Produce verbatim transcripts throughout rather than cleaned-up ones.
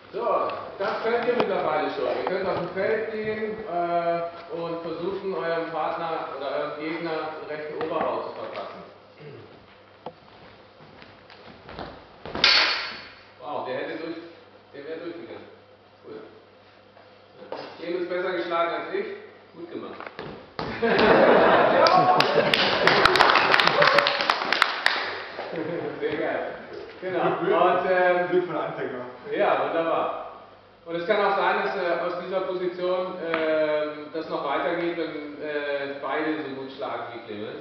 So, das könnt ihr mittlerweile schon. Ihr könnt auf dem Feld gehen äh, und versuchen, eurem Partner oder eurem Gegner den rechten Oberhaut zu verpassen. Wow, der hätte durch, der wäre durchgegangen. Cool. Clemens ist besser geschlagen als ich. Gut gemacht. Sehr geil. Genau. Und, ähm, Glück von Anfänger. ja, wunderbar. Und es kann auch sein, dass äh, aus dieser Position äh, das noch weitergeht, wenn äh, beide so gut schlagen wie Clemens.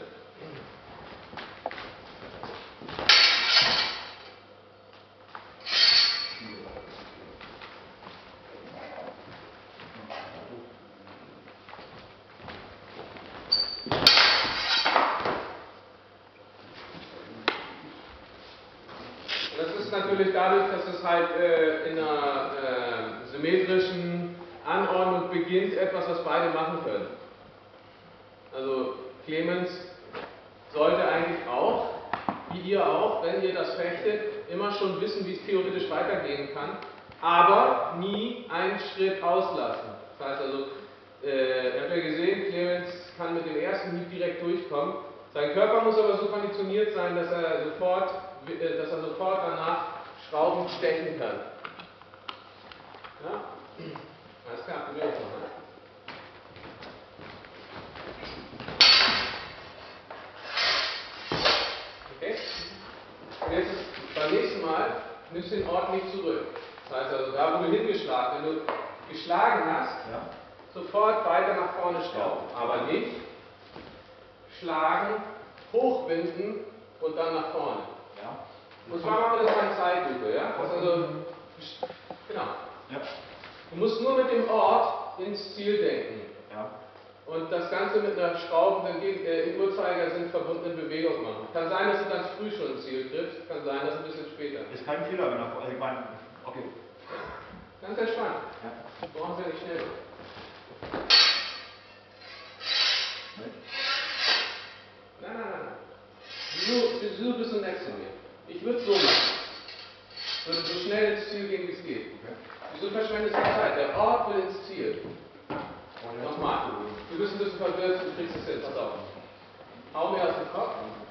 Das ist natürlich dadurch, dass es halt äh, in einer äh, symmetrischen Anordnung beginnt, etwas, was beide machen können. Also Clemens sollte eigentlich auch, wie ihr auch, wenn ihr das fechtet, immer schon wissen, wie es theoretisch weitergehen kann, aber nie einen Schritt auslassen. Das heißt also, äh, ihr habt ja gesehen, Clemens kann mit dem ersten Hieb direkt durchkommen. Sein Körper muss aber so konditioniert sein, dass er sofort, äh, dass er sofort danach Schrauben stechen kann. Ja? Alles klar, probieren wir es mal. Okay? Und jetzt ist, beim nächsten Mal nimmst du den Ort nicht zurück. Das heißt also, da wo du hingeschlagen, wenn du geschlagen hast, Ja. sofort weiter nach vorne schrauben. Aber nicht schlagen, hochwinden und dann nach vorne. Ja. Und zwar machen wir das mal in Zeitlupe, ja? Also, genau. Ja. Du musst nur mit dem Ort ins Ziel denken. Ja. Und das Ganze mit einer schraubenden, äh, im Uhrzeigersinn verbundenen Bewegung machen. Kann sein, dass du ganz früh schon ins Ziel triffst, kann sein, dass ein bisschen später. Ist kein Fehler, wenn er vor allem meint. Okay. Ganz entspannt. Ja. Brauchen Sie nicht schnell. Mit? Nein, nein, nein. Du, du bist so nett zu mir. Ich würde es so machen. Ich würde so schnell ins Ziel gehen, wie es geht. Okay. Wieso verschwendest du Zeit? Der Ort will ins Ziel. Nochmal. Du bist ein bisschen verwirrt, du kriegst es hin. Pass auf. Hau mir aus dem Kopf.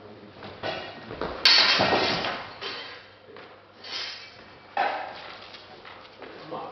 Nochmal.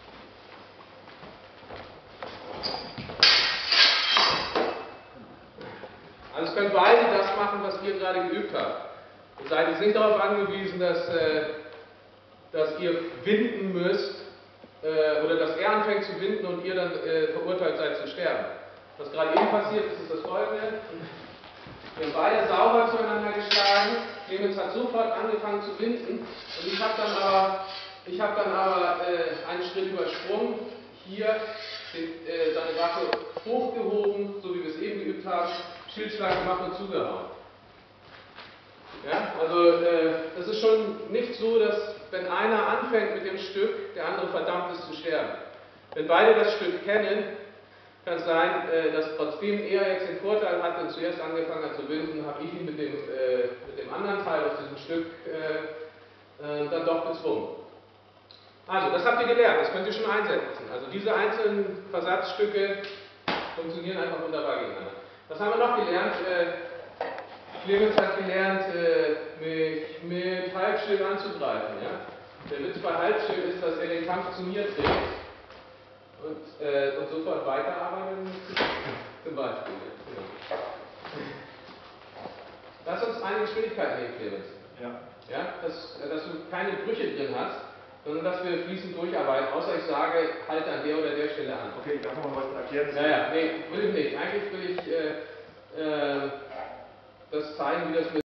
Also es können beide das machen, was ihr gerade geübt habt. Ihr seid jetzt nicht darauf angewiesen, dass, äh, dass ihr winden müsst, äh, oder dass er anfängt zu winden und ihr dann äh, verurteilt seid zu sterben. Was gerade eben passiert ist, ist das folgende. Wir haben beide sauber zueinander geschlagen. Clemens hat sofort angefangen zu winden und ich habe dann aber, ich hab dann aber äh, einen Schritt übersprungen, hier den, äh, seine Waffe hochgehoben, so wie wir es eben geübt haben, Schildschlag gemacht und zugehauen. Ja, also äh, das ist schon nicht so, dass wenn einer anfängt mit dem Stück, der andere verdammt ist zu sterben. Wenn beide das Stück kennen, kann es sein, äh, dass trotzdem er jetzt den Vorteil hat und zuerst angefangen hat zu winden, habe ich ihn mit dem, äh, mit dem anderen Teil aus diesem Stück äh, äh, dann doch bezwungen. Also, das habt ihr gelernt, das könnt ihr schon einsetzen. Also diese einzelnen Versatzstücke funktionieren einfach wunderbar gegeneinander. Was haben wir noch gelernt? Äh, Clemens hat gelernt, äh, mich mit Halbschild anzugreifen. Ja? Der Witz bei Halbschild ist, dass er den Kampf zu mir trägt und, äh, und sofort weiterarbeiten zum Beispiel. Ja. Lass uns eine Geschwindigkeit nehmen, Clemens. Ja. Ja? Dass, dass du keine Brüche drin hast, sondern dass wir fließend durcharbeiten, außer ich sage, halt an der oder der Stelle an. Okay, darf man mal was erklären? Naja, nee, will ich nicht. Eigentlich will ich äh, äh, das zeigen, wie das mit